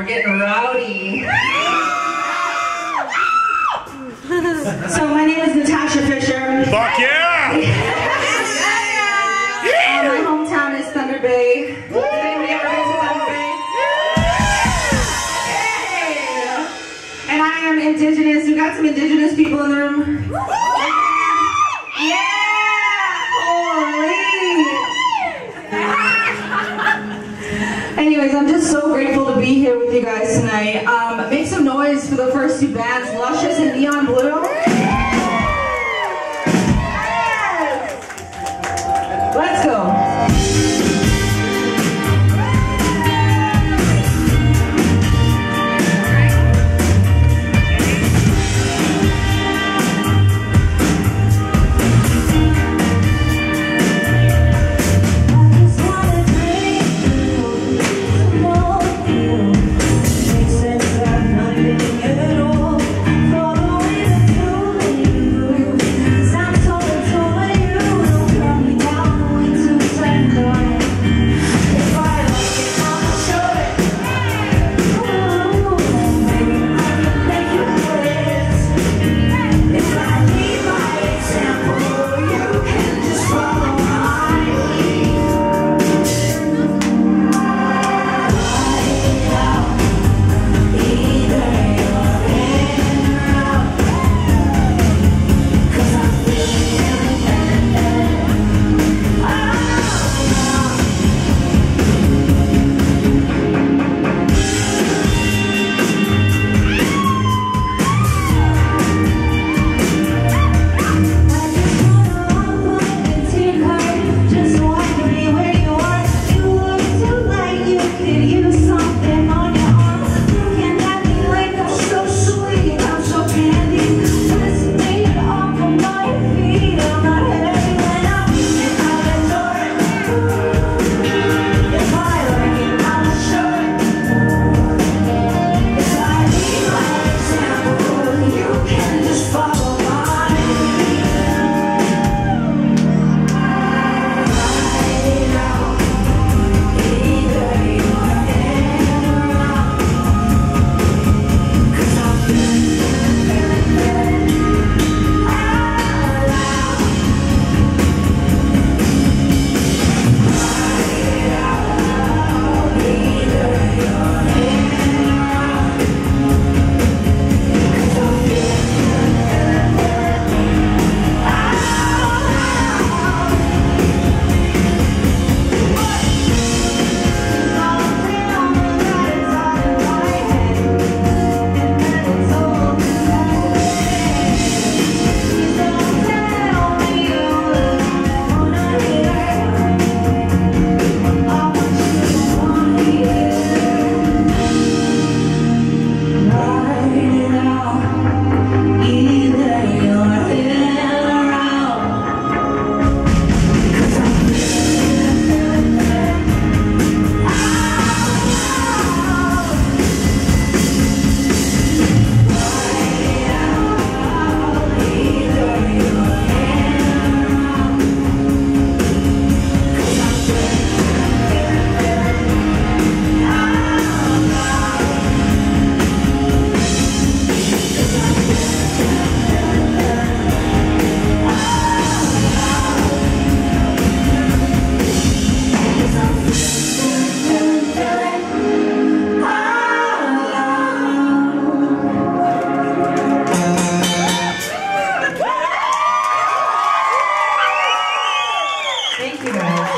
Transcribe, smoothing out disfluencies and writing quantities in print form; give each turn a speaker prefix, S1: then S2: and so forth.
S1: getting rowdy.
S2: So my name is Natasha Fisher.
S3: Fuck yeah!
S2: My hometown is Thunder Bay. Has anybody ever been to Thunder Bay? Yeah. And I am indigenous. We got some indigenous people in the room. Yeah! Holy! Anyways, I'm just so grateful to be here with you guys tonight. Make some noise for the first two bands, Luscious and Neon Blue. Let's go. Thank you guys.